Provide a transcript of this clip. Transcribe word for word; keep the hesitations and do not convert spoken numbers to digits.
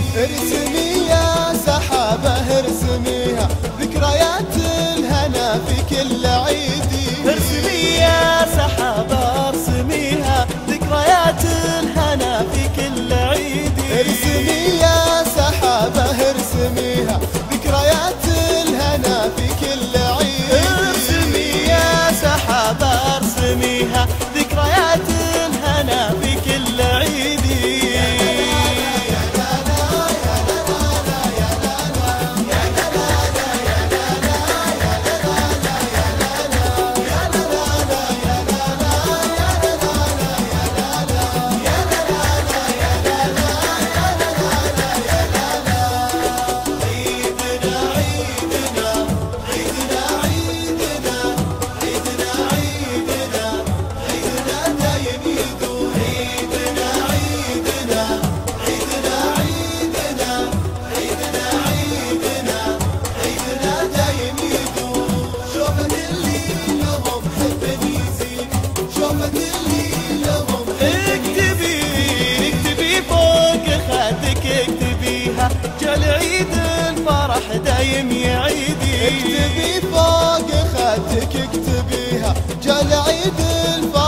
ارسمي يا سحابة ارسميها ذكريات الهنا في كل عيدي. ارسمي يا سحابة ارسميها ذكريات الهنا في كل عيدي. ارسمي يا سحابة ارسميها ذكريات الهنا في كل عيدي. ارسمي يا سحابة ارسميها ذكريات الهنا في كل عيدي. جل عيد الفرح دايم يعيدي. اكتبي فوق خدك اكتبيها جل عيد الفرح